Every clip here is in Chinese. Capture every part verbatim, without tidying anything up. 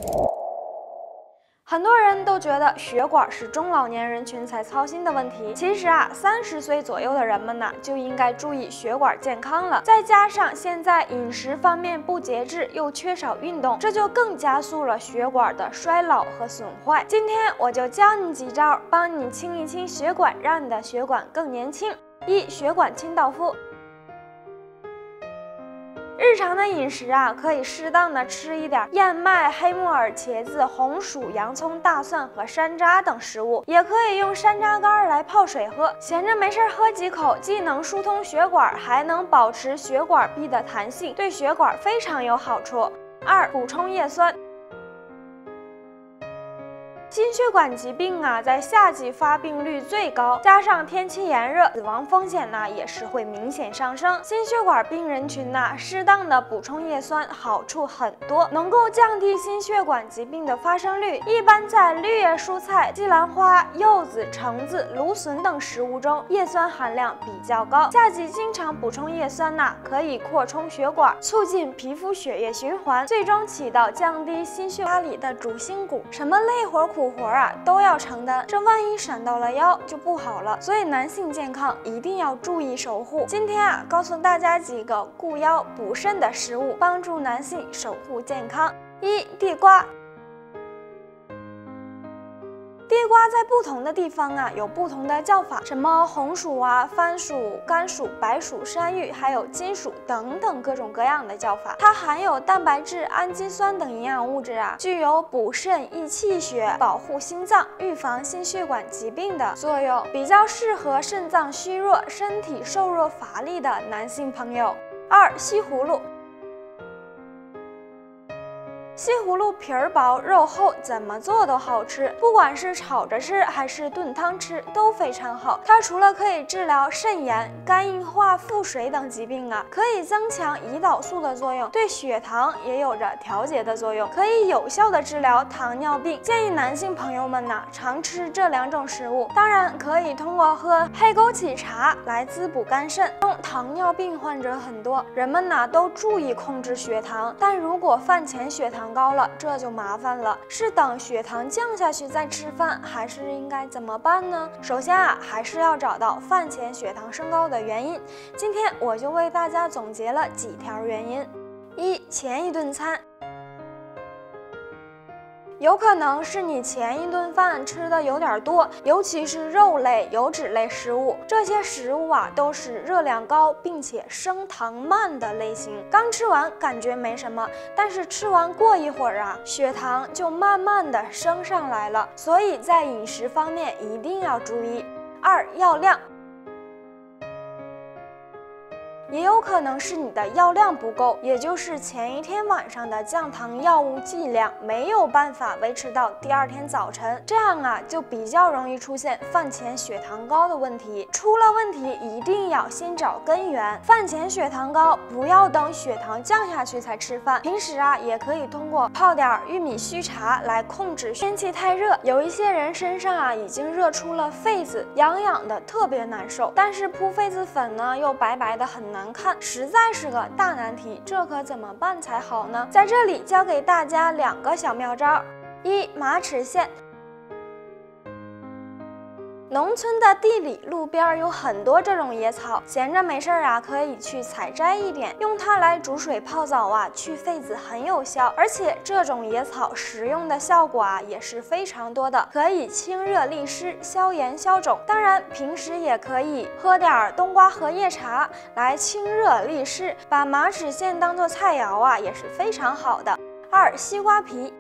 很多人都觉得血管是中老年人群才操心的问题，其实啊，三十岁左右的人们呢就应该注意血管健康了。再加上现在饮食方面不节制，又缺少运动，这就更加速了血管的衰老和损坏。今天我就教你几招，帮你清一清血管，让你的血管更年轻。一、血管清道夫。日常的饮食啊，可以适当的吃一点燕麦、黑木耳、茄子、红薯、洋葱、大蒜和山楂等食物，也可以用山楂干来泡水喝。闲着没事喝几口，既能疏通血管，还能保持血管壁的弹性，对血管非常有好处。二、补充叶酸。心血管疾病啊，在夏季发病率最高，加上天气炎热，死亡风险呢也是会明显上升。心血管病人群呢，适当的补充叶酸好处很多，能够降低心血管疾病的发生率。一般在绿叶蔬菜、西兰花、柚子、橙子、芦笋等食物中，叶酸含量比较高。夏季经常补充叶酸呢，可以扩充血管，促进皮肤血液循环，最终起到降低心血压力的主心骨。什么累活苦活啊都要承担，这万一闪到了腰就不好了。所以男性健康一定要注意守护。今天啊，告诉大家几个顾腰补肾的食物，帮助男性守护健康。一、地瓜。地瓜在不同的地方啊有不同的叫法，什么红薯啊、番薯、甘薯、白薯、山芋，还有金薯等等各种各样的叫法。它含有蛋白质、氨基酸等营养物质啊，具有补肾、益气血、保护心脏、预防心血管疾病的作用，比较适合肾脏虚弱、身体瘦弱乏力的男性朋友。二、西葫芦。西葫芦皮儿薄肉厚，怎么做都好吃，不管是炒着吃还是炖汤吃都非常好。它除了可以治疗肾炎、肝硬化、腹水等疾病啊，可以增强胰岛素的作用，对血糖也有着调节的作用，可以有效的治疗糖尿病。建议男性朋友们呢常吃这两种食物，当然可以通过喝黑枸杞茶来滋补肝肾。糖尿病患者很多，人们呢都注意控制血糖，但如果饭前血糖高了，这就麻烦了。是等血糖降下去再吃饭，还是应该怎么办呢？首先啊，还是要找到饭前血糖升高的原因。今天我就为大家总结了几条原因。一、前一顿餐。有可能是你前一顿饭吃的有点多，尤其是肉类、油脂类食物，这些食物啊都是热量高并且升糖慢的类型。刚吃完感觉没什么，但是吃完过一会儿啊，血糖就慢慢的升上来了，所以在饮食方面一定要注意。二、药量。也有可能是你的药量不够，也就是前一天晚上的降糖药物剂量没有办法维持到第二天早晨，这样啊就比较容易出现饭前血糖高的问题。出了问题一定要先找根源，饭前血糖高不要等血糖降下去才吃饭。平时啊也可以通过泡点玉米须茶来控制。天气太热，有一些人身上啊已经热出了痱子，痒痒的特别难受，但是铺痱子粉呢又白白的很难看，实在是个大难题，这可怎么办才好呢？在这里教给大家两个小妙招。一、马齿苋。农村的地里路边有很多这种野草，闲着没事啊，可以去采摘一点，用它来煮水泡澡啊，去痱子很有效。而且这种野草食用的效果啊也是非常多的，可以清热利湿、消炎消肿。当然，平时也可以喝点冬瓜荷叶茶来清热利湿，把马齿苋当做菜肴啊也是非常好的。二、西瓜皮。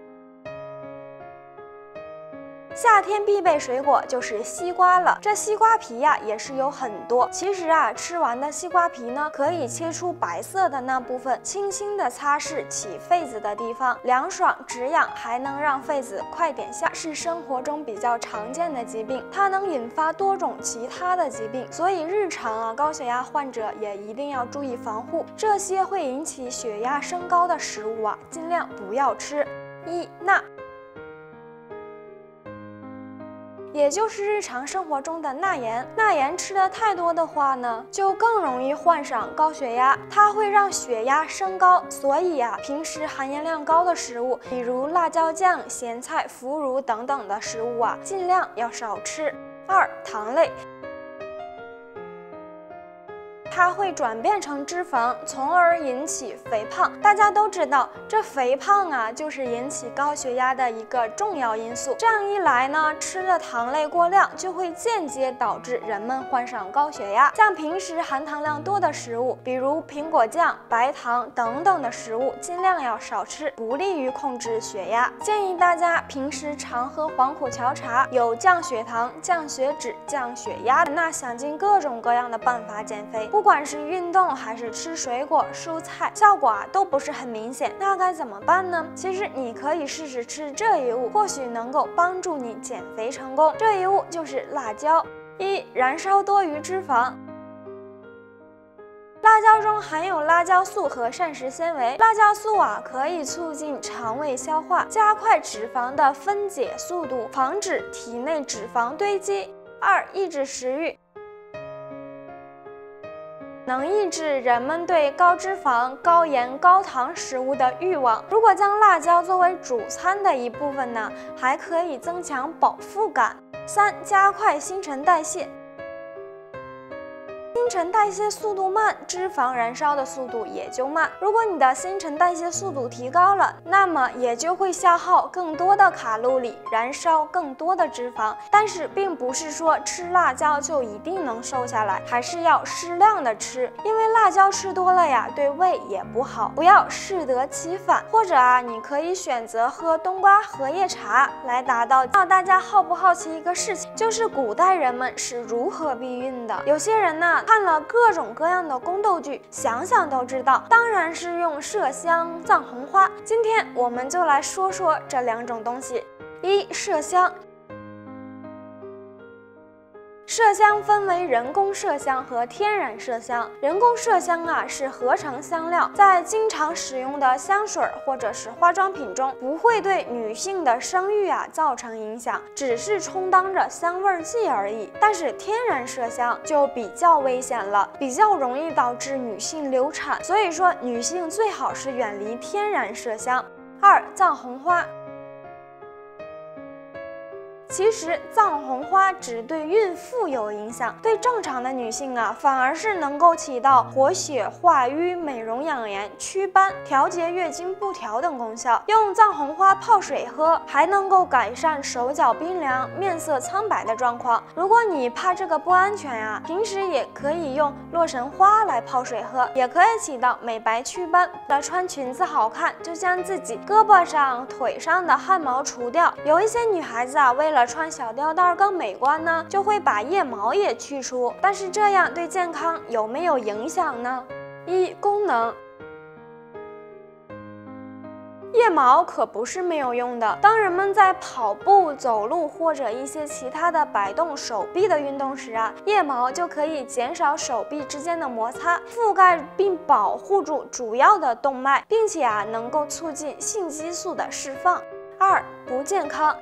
夏天必备水果就是西瓜了，这西瓜皮呀、啊、也是有很多。其实啊，吃完的西瓜皮呢，可以切出白色的那部分，轻轻的擦拭起痱子的地方，凉爽止痒，还能让痱子快点下。是生活中比较常见的疾病，它能引发多种其他的疾病，所以日常啊高血压患者也一定要注意防护。这些会引起血压升高的食物啊，尽量不要吃。一、钠。 也就是日常生活中的钠盐。钠盐吃的太多的话呢，就更容易患上高血压，它会让血压升高。所以呀、啊，平时含盐量高的食物，比如辣椒酱、咸菜、腐乳等等的食物啊，尽量要少吃。二、糖类。它会转变成脂肪，从而引起肥胖。大家都知道，这肥胖啊，就是引起高血压的一个重要因素。这样一来呢，吃的糖类过量，就会间接导致人们患上高血压。像平时含糖量多的食物，比如苹果酱、白糖等等的食物，尽量要少吃，不利于控制血压。建议大家平时常喝黄虎桥茶，有降血糖、降血脂、降血压。那想尽各种各样的办法减肥。不管是运动还是吃水果蔬菜，效果啊都不是很明显。那该怎么办呢？其实你可以试试吃这一物，或许能够帮助你减肥成功。这一物就是辣椒。一、燃烧多余脂肪。辣椒中含有辣椒素和膳食纤维，辣椒素啊可以促进肠胃消化，加快脂肪的分解速度，防止体内脂肪堆积。二、抑制食欲。能抑制人们对高脂肪、高盐、高糖食物的欲望。如果将辣椒作为主餐的一部分呢，还可以增强饱腹感。三、加快新陈代谢。新陈代谢速度慢，脂肪燃烧的速度也就慢。如果你的新陈代谢速度提高了，那么也就会消耗更多的卡路里，燃烧更多的脂肪。但是并不是说吃辣椒就一定能瘦下来，还是要适量的吃，因为辣椒吃多了呀，对胃也不好，不要适得其反。或者啊，你可以选择喝冬瓜荷叶茶来达到。那大家好不好奇一个事情，就是古代人们是如何避孕的？有些人呢，看了各种各样的宫斗剧，想想都知道，当然是用麝香、藏红花。今天我们就来说说这两种东西。一、麝香。麝香分为人工麝香和天然麝香。人工麝香啊是合成香料，在经常使用的香水或者是化妆品中，不会对女性的生育啊造成影响，只是充当着香味剂而已。但是天然麝香就比较危险了，比较容易导致女性流产，所以说女性最好是远离天然麝香。二、藏红花。其实藏红花只对孕妇有影响，对正常的女性啊，反而是能够起到活血化瘀、美容养颜、祛斑、调节月经不调等功效。用藏红花泡水喝，还能够改善手脚冰凉、面色苍白的状况。如果你怕这个不安全啊，平时也可以用洛神花来泡水喝，也可以起到美白祛斑。为了穿裙子好看，就将自己胳膊上、腿上的汗毛除掉。有一些女孩子啊，为了穿小吊带更美观呢，就会把腋毛也去除，但是这样对健康有没有影响呢？一、功能。腋毛可不是没有用的。当人们在跑步、走路或者一些其他的摆动手臂的运动时啊，腋毛就可以减少手臂之间的摩擦，覆盖并保护住主要的动脉，并且啊能够促进性激素的释放。二、不健康。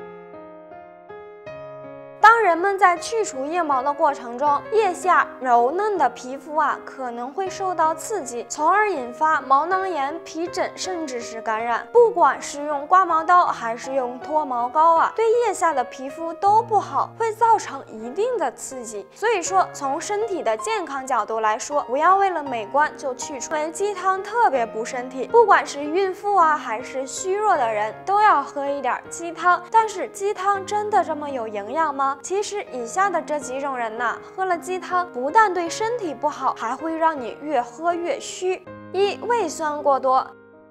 当人们在去除腋毛的过程中，腋下柔嫩的皮肤啊可能会受到刺激，从而引发毛囊炎、皮疹，甚至是感染。不管是用刮毛刀还是用脱毛膏啊，对腋下的皮肤都不好，会造成一定的刺激。所以说，从身体的健康角度来说，不要为了美观就去除。因为鸡汤特别补身体，不管是孕妇啊还是虚弱的人，都要喝一点鸡汤。但是鸡汤真的这么有营养吗？其实以下的这几种人呐、啊，喝了鸡汤不但对身体不好，还会让你越喝越虚。一、胃酸过多。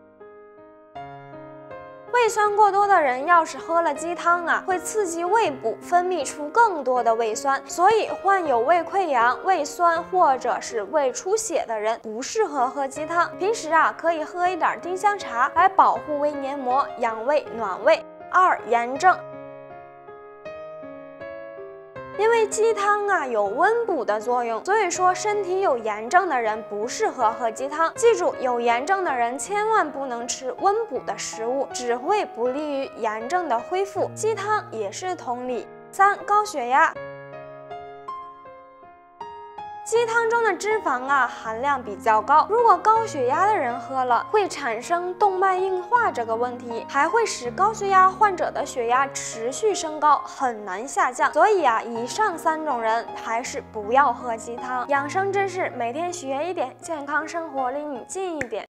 胃酸过多的人要是喝了鸡汤啊，会刺激胃部分泌出更多的胃酸，所以患有胃溃疡、胃酸或者是胃出血的人不适合喝鸡汤。平时啊，可以喝一点丁香茶来保护胃黏膜，养胃暖胃。二、炎症。因为鸡汤啊有温补的作用，所以说身体有炎症的人不适合喝鸡汤。记住，有炎症的人千万不能吃温补的食物，只会不利于炎症的恢复。鸡汤也是同理。 三、高血压。鸡汤中的脂肪啊含量比较高，如果高血压的人喝了，会产生动脉硬化这个问题，还会使高血压患者的血压持续升高，很难下降。所以啊，以上三种人还是不要喝鸡汤。养生知识，每天学一点，健康生活离你近一点。